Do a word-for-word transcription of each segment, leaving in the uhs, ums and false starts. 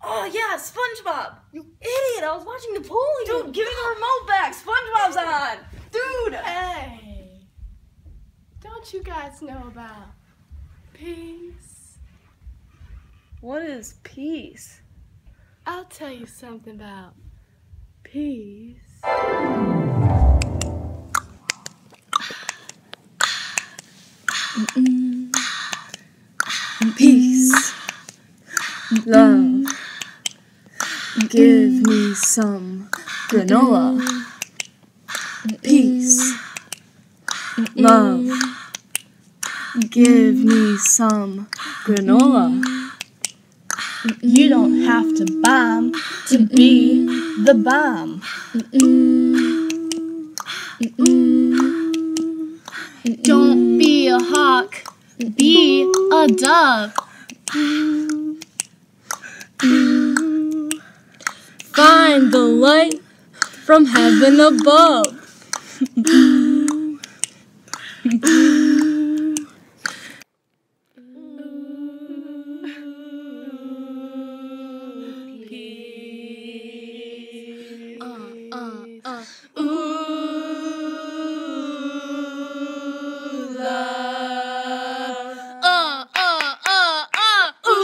Oh yeah, SpongeBob! You idiot! I was watching Napoleon! Dude, give me the remote back! SpongeBob's on! Dude! Hey! Don't you guys know about peace? What is peace? I'll tell you something about peace. Mm-mm. Peace. Love. Give me some granola. Peace. Love. Give me some granola. You don't have to bomb to be the bomb. Don't be a hawk, be a dove. Find the light from heaven above. Uh, uh, uh. Ooh, love. Uh, uh, uh, uh. Ooh.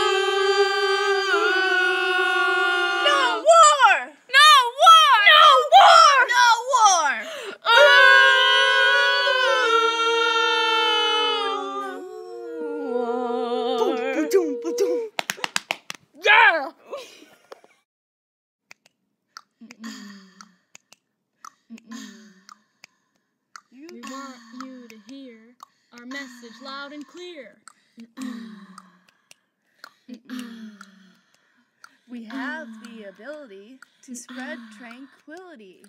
No war! No war! No war! No war! Yeah! We want you to hear our message loud and clear. We have the ability to spread tranquility.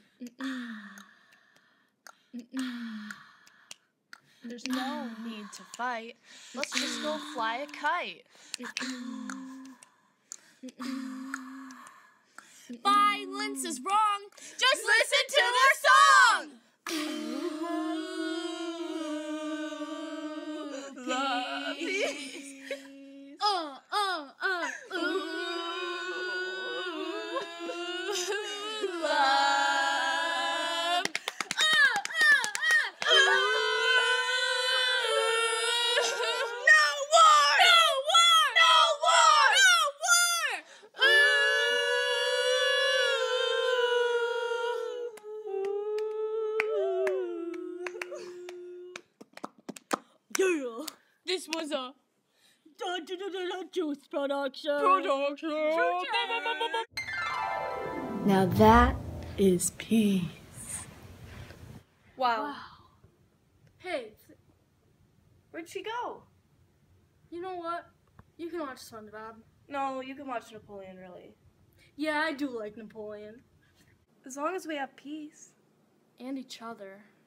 There's no need to fight. Let's just go fly a kite. Violence is wrong. Just listen to their song. Love. Uh, uh, uh, ooh. Love. Uh, uh, uh, ooh. No war! No war! No war! No war! Yeah. This was a juice production. Production. Now that is peace. Wow. Wow. Hey, Where'd she go? you know what? You can watch SpongeBob. No, you can watch Napoleon, really. Yeah, I do like Napoleon. As long as we have peace. And each other.